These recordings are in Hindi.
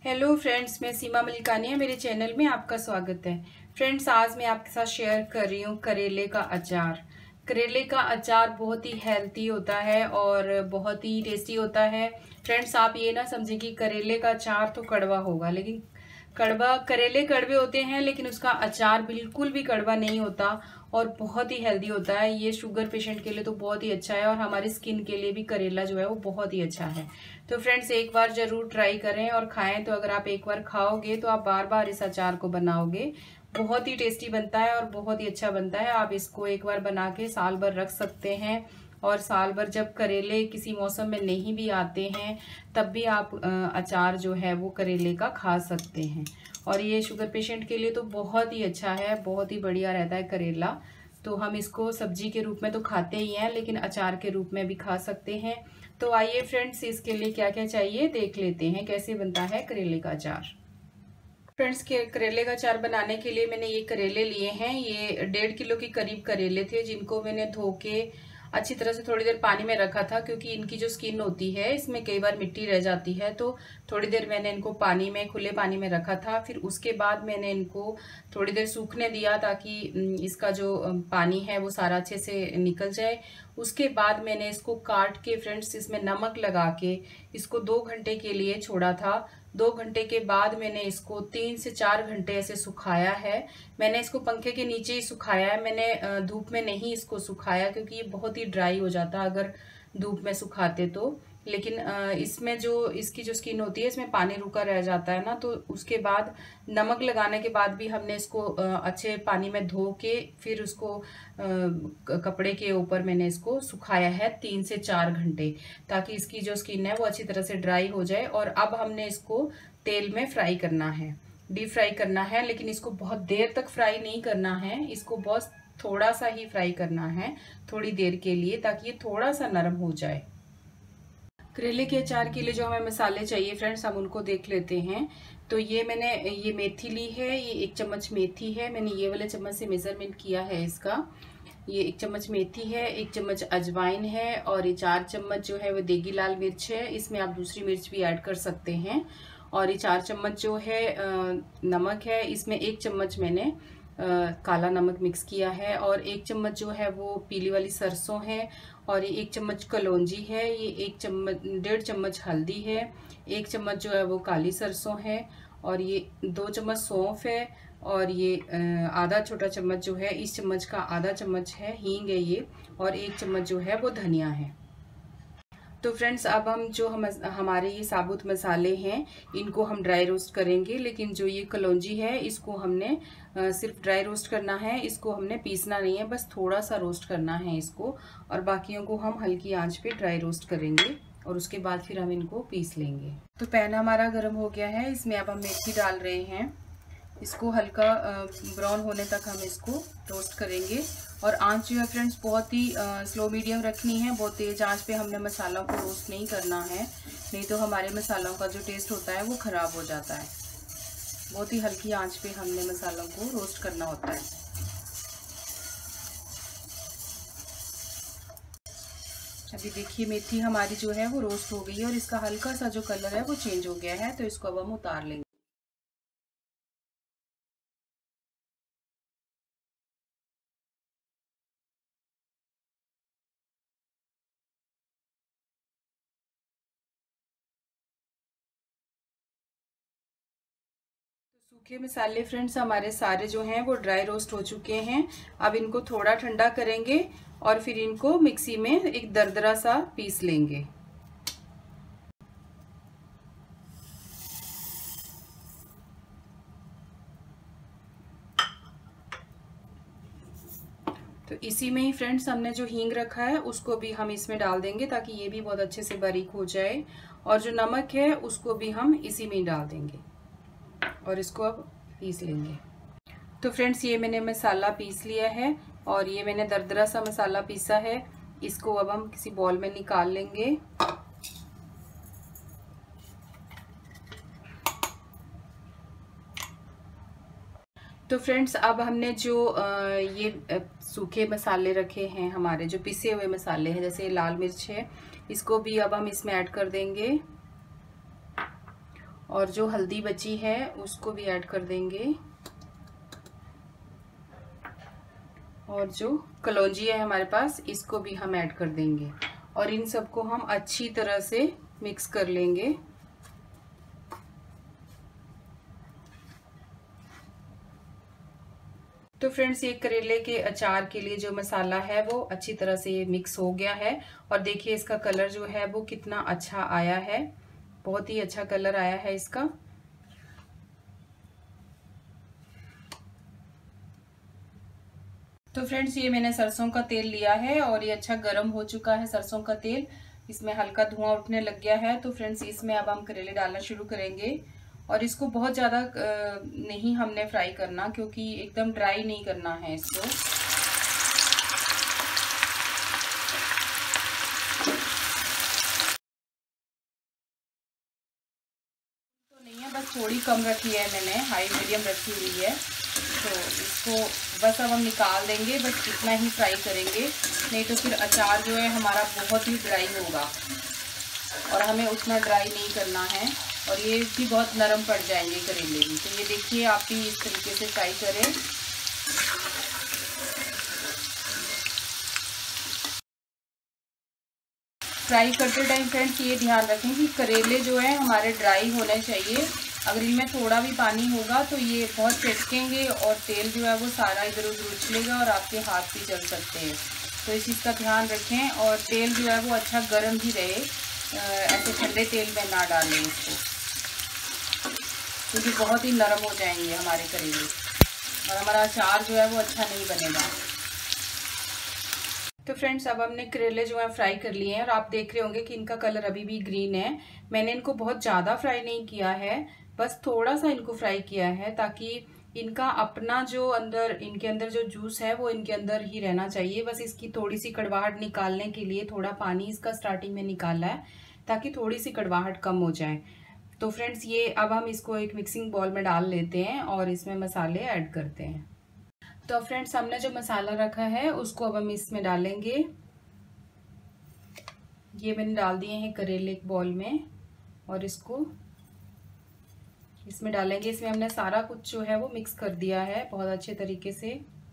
हेलो फ्रेंड्स, मैं सीमा मलिकानिया, मेरे चैनल में आपका स्वागत है। फ्रेंड्स, आज मैं आपके साथ शेयर कर रही हूँ करेले का अचार। करेले का अचार बहुत ही हेल्थी होता है और बहुत ही टेस्टी होता है। फ्रेंड्स, आप ये ना समझें कि करेले का अचार तो कड़वा होगा, लेकिन करेले कड़वे होते हैं, लेकिन उसका अचार बिल्कुल भी कड़वा नहीं होता और बहुत ही हेल्दी होता है। ये शुगर पेशेंट के लिए तो बहुत ही अच्छा है और हमारी स्किन के लिए भी करेला जो है वो बहुत ही अच्छा है। तो फ्रेंड्स, एक बार जरूर ट्राई करें और खाएं। तो अगर आप एक बार खाओगे तो आप बार बार इस अचार को बनाओगे। बहुत ही टेस्टी बनता है और बहुत ही अच्छा बनता है। आप इसको एक बार बना के साल भर रख सकते हैं और साल भर जब करेले किसी मौसम में नहीं भी आते हैं तब भी आप अचार जो है वो करेले का खा सकते हैं। और ये शुगर पेशेंट के लिए तो बहुत ही अच्छा है, बहुत ही बढ़िया रहता है करेला। तो हम इसको सब्जी के रूप में तो खाते ही हैं, लेकिन अचार के रूप में भी खा सकते हैं। तो आइए फ्रेंड्स, इसके लिए क्या क्या चाहिए देख लेते हैं, कैसे बनता है करेले का अचार। फ्रेंड्स, करेले का अचार बनाने के लिए मैंने ये करेले लिए हैं। ये 1.5 किलो के करीब करेले थे, जिनको मैंने धो के अच्छी तरह से थोड़ी देर पानी में रखा था, क्योंकि इनकी जो स्किन होती है इसमें कई बार मिट्टी रह जाती है। तो थोड़ी देर मैंने इनको पानी में, खुले पानी में रखा था। फिर उसके बाद मैंने इनको थोड़ी देर सूखने दिया ताकि इसका जो पानी है वो सारा अच्छे से निकल जाए। उसके बाद मैंने इसको काट के फ्रेंड्स इसमें नमक लगा के इसको 2 घंटे के लिए छोड़ा था। 2 घंटे के बाद मैंने इसको 3 से 4 घंटे ऐसे सुखाया है। मैंने इसको पंखे के नीचे ही सुखाया है, मैंने धूप में नहीं इसको सुखाया, क्योंकि ये बहुत ही ड्राई हो जाता अगर धूप में सुखाते तो। लेकिन इसमें जो इसकी जो स्किन होती है इसमें पानी रुका रह जाता है ना, तो उसके बाद नमक लगाने के बाद भी हमने इसको अच्छे पानी में धो के फिर उसको कपड़े के ऊपर मैंने इसको सुखाया है 3 से 4 घंटे, ताकि इसकी जो स्किन है वो अच्छी तरह से ड्राई हो जाए। और अब हमने इसको तेल में फ्राई करना है, डीप फ्राई करना है। लेकिन इसको बहुत देर तक फ्राई नहीं करना है, इसको बहुत थोड़ा सा ही फ्राई करना है, थोड़ी देर के लिए, ताकि ये थोड़ा सा नरम हो जाए। करेले के अचार के लिए जो हमें मसाले चाहिए फ्रेंड्स, हम उनको देख लेते हैं। तो मैंने ये मेथी ली है, ये 1 चम्मच मेथी है। मैंने ये वाले चम्मच से मेजरमेंट किया है इसका। ये 1 चम्मच मेथी है, 1 चम्मच अजवाइन है और ये 4 चम्मच जो है वो देगी लाल मिर्च है। इसमें आप दूसरी मिर्च भी ऐड कर सकते हैं। और ये 4 चम्मच जो है नमक है। इसमें 1 चम्मच मैंने काला नमक मिक्स किया है और 1 चम्मच जो है वो पीली वाली सरसों है। और ये 1 चम्मच कलौंजी है। ये 1.5 चम्मच हल्दी है। 1 चम्मच जो है वो काली सरसों है और ये 2 चम्मच सौंफ है। और ये आधा छोटा चम्मच जो है, इस चम्मच का आधा चम्मच है हींग है ये। और 1 चम्मच जो है वो धनिया है। तो फ्रेंड्स, अब हमारे ये साबुत मसाले हैं इनको हम ड्राई रोस्ट करेंगे। लेकिन जो ये कलौंजी है इसको हमने सिर्फ ड्राई रोस्ट करना है, इसको हमने पीसना नहीं है, बस थोड़ा सा रोस्ट करना है इसको। और बाकियों को हम हल्की आंच पे ड्राई रोस्ट करेंगे और उसके बाद फिर हम इनको पीस लेंगे। तो पैन हमारा गर्म हो गया है, इसमें अब हम मेथी डाल रहे हैं। इसको हल्का ब्राउन होने तक हम इसको रोस्ट करेंगे। और आंच जो है फ्रेंड्स बहुत ही स्लो मीडियम रखनी है, बहुत तेज आंच पे हमने मसालों को रोस्ट नहीं करना है, नहीं तो हमारे मसालों का जो टेस्ट होता है वो खराब हो जाता है। बहुत ही हल्की आंच पे हमने मसालों को रोस्ट करना होता है। अभी देखिए मेथी हमारी जो है वो रोस्ट हो गई है और इसका हल्का सा जो कलर है वो चेंज हो गया है। तो इसको अब हम उतार लेंगे। सूखे मसाले फ्रेंड्स हमारे सारे जो हैं वो ड्राई रोस्ट हो चुके हैं। अब इनको थोड़ा ठंडा करेंगे और फिर इनको मिक्सी में एक दरदरा सा पीस लेंगे। तो इसी में ही फ्रेंड्स हमने जो हींग रखा है उसको भी हम इसमें डाल देंगे, ताकि ये भी बहुत अच्छे से बारीक हो जाए। और जो नमक है उसको भी हम इसी में ही डाल देंगे और इसको अब पीस लेंगे। तो फ्रेंड्स, ये मैंने मसाला पीस लिया है और ये मैंने दरदरा सा मसाला पीसा है। इसको अब हम किसी बॉल में निकाल लेंगे। तो फ्रेंड्स, अब हमने जो ये सूखे मसाले रखे हैं, हमारे जो पिसे हुए मसाले हैं, जैसे लाल मिर्च है, इसको भी अब हम इसमें ऐड कर देंगे। और जो हल्दी बची है उसको भी ऐड कर देंगे, और जो कलौंजी है हमारे पास इसको भी हम ऐड कर देंगे, और इन सबको हम अच्छी तरह से मिक्स कर लेंगे। तो फ्रेंड्स, ये करेले के अचार के लिए जो मसाला है वो अच्छी तरह से मिक्स हो गया है, और देखिए इसका कलर जो है वो कितना अच्छा आया है, बहुत ही अच्छा कलर आया है इसका। तो फ्रेंड्स, ये मैंने सरसों का तेल लिया है और ये अच्छा गर्म हो चुका है सरसों का तेल, इसमें हल्का धुआं उठने लग गया है। तो फ्रेंड्स, इसमें अब हम करेले डालना शुरू करेंगे, और इसको बहुत ज़्यादा नहीं हमने फ्राई करना, क्योंकि एकदम ड्राई नहीं करना है इसको। तो नहीं है, बस थोड़ी कम रखी है मैंने, हाई मीडियम रखी हुई है। तो इसको बस अब हम निकाल देंगे, बस इतना ही फ्राई करेंगे, नहीं तो फिर अचार जो है हमारा बहुत ही ड्राई होगा, और हमें उतना ड्राई नहीं करना है, और ये भी बहुत नरम पड़ जाएंगे करेले भी। तो ये देखिए, आप भी इस तरीके से फ्राई करें। फ्राई करते टाइम फ्रेंड्स ये ध्यान रखें कि करेले जो है हमारे ड्राई होने चाहिए। अगर इनमें थोड़ा भी पानी होगा तो ये बहुत चटकेंगे, और तेल जो है वो सारा इधर उधर उछलेगा और आपके हाथ भी जल सकते हैं। तो इस चीज़ का ध्यान रखें, और तेल जो है वो अच्छा गर्म भी रहे, ऐसे ठंडे तेल में ना डालें इसको, क्योंकि बहुत ही नरम हो जाएंगे हमारे करेले, और हमारा अचार जो है वो अच्छा नहीं बनेगा। तो फ्रेंड्स, अब हमने करेले जो है फ्राई कर लिए हैं, और आप देख रहे होंगे कि इनका कलर अभी भी ग्रीन है। मैंने इनको बहुत ज़्यादा फ्राई नहीं किया है, बस थोड़ा सा इनको फ्राई किया है, ताकि इनका अपना जो इनके अंदर जो जूस है वो इनके अंदर ही रहना चाहिए। बस इसकी थोड़ी सी कड़वाहट निकालने के लिए थोड़ा पानी इसका स्टार्टिंग में निकाला है, ताकि थोड़ी सी कड़वाहट कम हो जाए। तो फ्रेंड्स, ये अब हम इसको एक मिक्सिंग बाउल में डाल लेते हैं, और इसमें मसाले ऐड करते हैं। तो फ्रेंड्स, हमने जो मसाला रखा है उसको अब हम इसमें डालेंगे। ये मैंने डाल दिए हैं करेले एक बाउल में, और इसको इसमें डालेंगे। इसमें हमने सारा कुछ जो है वो मिक्स कर दिया है बहुत अच्छे तरीके से।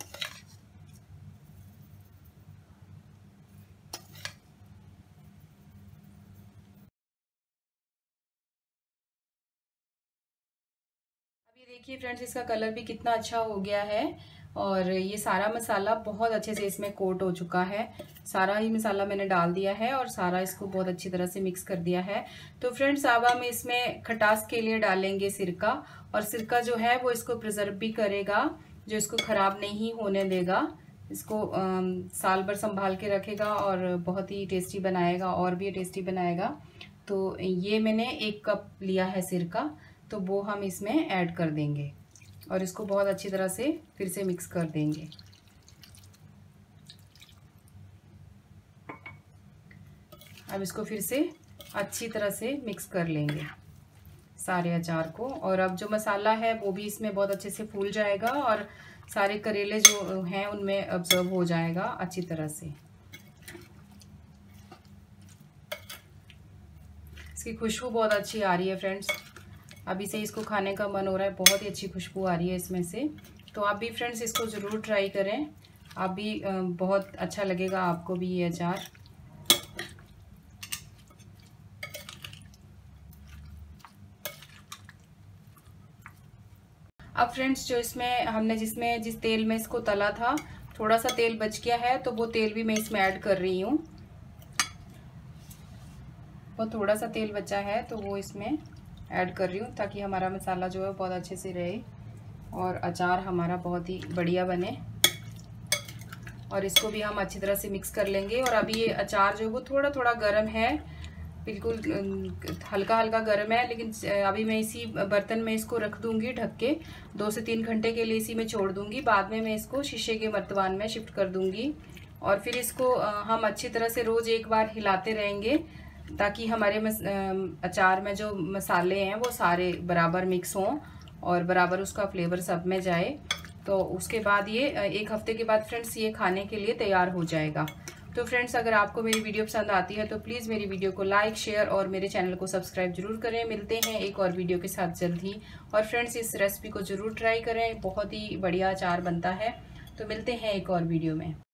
अभी देखिए फ्रेंड्स, इसका कलर भी कितना अच्छा हो गया है, और ये सारा मसाला बहुत अच्छे से इसमें कोट हो चुका है। सारा ही मसाला मैंने डाल दिया है, और सारा इसको बहुत अच्छी तरह से मिक्स कर दिया है। तो फ्रेंड्स, अब हम इसमें खटास के लिए डालेंगे सिरका, और सिरका जो है वो इसको प्रिजर्व भी करेगा, जो इसको खराब नहीं होने देगा, इसको साल भर संभाल के रखेगा, और बहुत ही टेस्टी बनाएगा, और भी टेस्टी बनाएगा। तो ये मैंने 1 कप लिया है सिरका, तो वो हम इसमें ऐड कर देंगे, और इसको बहुत अच्छी तरह से फिर से मिक्स कर देंगे। अब इसको फिर से अच्छी तरह से मिक्स कर लेंगे सारे अचार को, और अब जो मसाला है वो भी इसमें बहुत अच्छे से फूल जाएगा, और सारे करेले जो हैं उनमें अब्जॉर्ब हो जाएगा अच्छी तरह से। इसकी खुशबू बहुत अच्छी आ रही है फ्रेंड्स, अभी से इसको खाने का मन हो रहा है, बहुत ही अच्छी खुशबू आ रही है इसमें से। तो आप भी फ्रेंड्स इसको ज़रूर ट्राई करें, आप भी बहुत अच्छा लगेगा आपको भी ये अचार। अब फ्रेंड्स, जो इसमें हमने जिस तेल में इसको तला था, थोड़ा सा तेल बच गया है, तो वो तेल भी मैं इसमें ऐड कर रही हूँ। वो थोड़ा सा तेल बचा है तो वो इसमें ऐड कर रही हूँ, ताकि हमारा मसाला जो है बहुत अच्छे से रहे, और अचार हमारा बहुत ही बढ़िया बने। और इसको भी हम अच्छी तरह से मिक्स कर लेंगे। और अभी ये अचार जो है वो थोड़ा थोड़ा गर्म है, बिल्कुल हल्का हल्का गर्म है, लेकिन अभी मैं इसी बर्तन में इसको रख दूंगी ढक के, 2 से 3 घंटे के लिए इसी में छोड़ दूंगी। बाद में मैं इसको शीशे के मर्तबान में शिफ्ट कर दूंगी, और फिर इसको हम अच्छी तरह से रोज़ एक बार हिलाते रहेंगे, ताकि हमारे अचार में जो मसाले हैं वो सारे बराबर मिक्स हों, और बराबर उसका फ्लेवर सब में जाए। तो उसके बाद ये 1 हफ्ते के बाद फ्रेंड्स ये खाने के लिए तैयार हो जाएगा। तो फ्रेंड्स, अगर आपको मेरी वीडियो पसंद आती है तो प्लीज़ मेरी वीडियो को लाइक, शेयर और मेरे चैनल को सब्सक्राइब जरूर करें। मिलते हैं एक और वीडियो के साथ जल्द ही। और फ्रेंड्स, इस रेसिपी को ज़रूर ट्राई करें, बहुत ही बढ़िया अचार बनता है। तो मिलते हैं एक और वीडियो में।